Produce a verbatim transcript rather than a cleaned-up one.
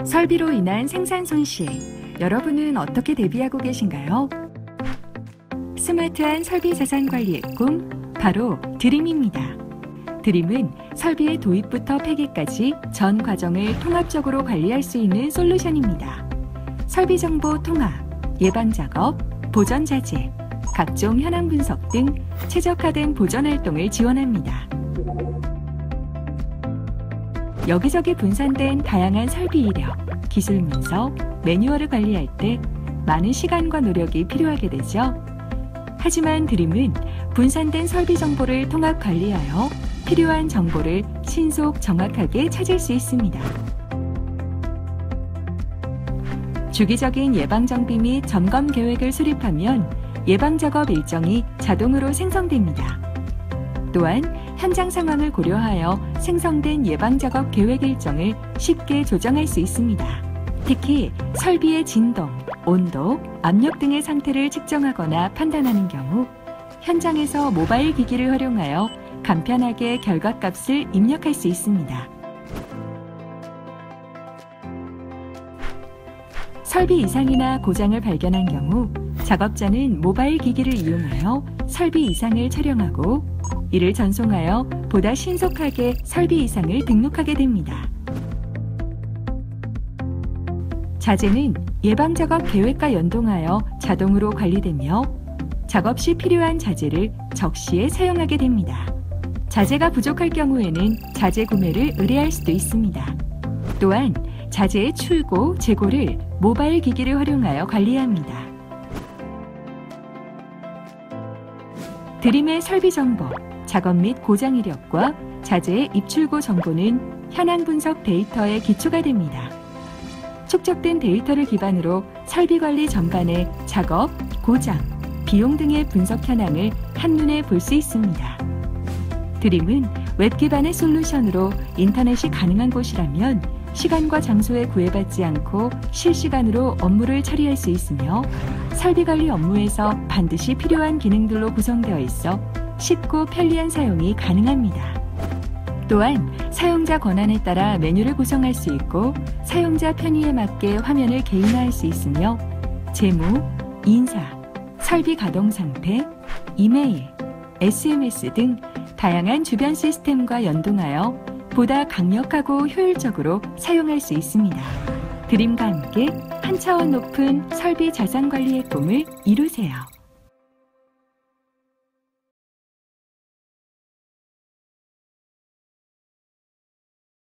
설비로 인한 생산 손실, 여러분은 어떻게 대비하고 계신가요? 스마트한 설비 자산 관리의 꿈, 바로 드림입니다. 드림은 설비의 도입부터 폐기까지 전 과정을 통합적으로 관리할 수 있는 솔루션입니다. 설비 정보 통합, 예방 작업, 보전 자재, 각종 현황 분석 등 최적화된 보전 활동을 지원합니다. 여기저기 분산된 다양한 설비 이력, 기술 문서, 매뉴얼을 관리할 때 많은 시간과 노력이 필요하게 되죠. 하지만 드림은 분산된 설비 정보를 통합 관리하여 필요한 정보를 신속 정확하게 찾을 수 있습니다. 주기적인 예방정비 및 점검 계획을 수립하면 예방작업 일정이 자동으로 생성됩니다. 또한 현장 상황을 고려하여 생성된 예방작업 계획 일정을 쉽게 조정할 수 있습니다. 특히 설비의 진동, 온도, 압력 등의 상태를 측정하거나 판단하는 경우 현장에서 모바일 기기를 활용하여 간편하게 결과값을 입력할 수 있습니다. 설비 이상이나 고장을 발견한 경우 작업자는 모바일 기기를 이용하여 설비 이상을 촬영하고 이를 전송하여 보다 신속하게 설비 이상을 등록하게 됩니다. 자재는 예방작업 계획과 연동하여 자동으로 관리되며 작업 시 필요한 자재를 적시에 사용하게 됩니다. 자재가 부족할 경우에는 자재 구매를 의뢰할 수도 있습니다. 또한 자재의 출고, 재고를 모바일 기기를 활용하여 관리합니다. 드림의 설비 정보, 작업 및 고장 이력과 자재의 입출고 정보는 현황 분석 데이터에 기초가 됩니다. 축적된 데이터를 기반으로 설비 관리 전반의 작업, 고장, 비용 등의 분석 현황을 한눈에 볼 수 있습니다. 드림은 웹 기반의 솔루션으로 인터넷이 가능한 곳이라면 시간과 장소에 구애받지 않고 실시간으로 업무를 처리할 수 있으며 설비 관리 업무에서 반드시 필요한 기능들로 구성되어 있어 쉽고 편리한 사용이 가능합니다. 또한 사용자 권한에 따라 메뉴를 구성할 수 있고 사용자 편의에 맞게 화면을 개인화할 수 있으며 재무, 인사, 설비 가동 상태, 이메일, 에스엠에스 등 다양한 주변 시스템과 연동하여 보다 강력하고 효율적으로 사용할 수 있습니다. 드림과 함께 한 차원 높은 설비 자산 관리의 꿈을 이루세요.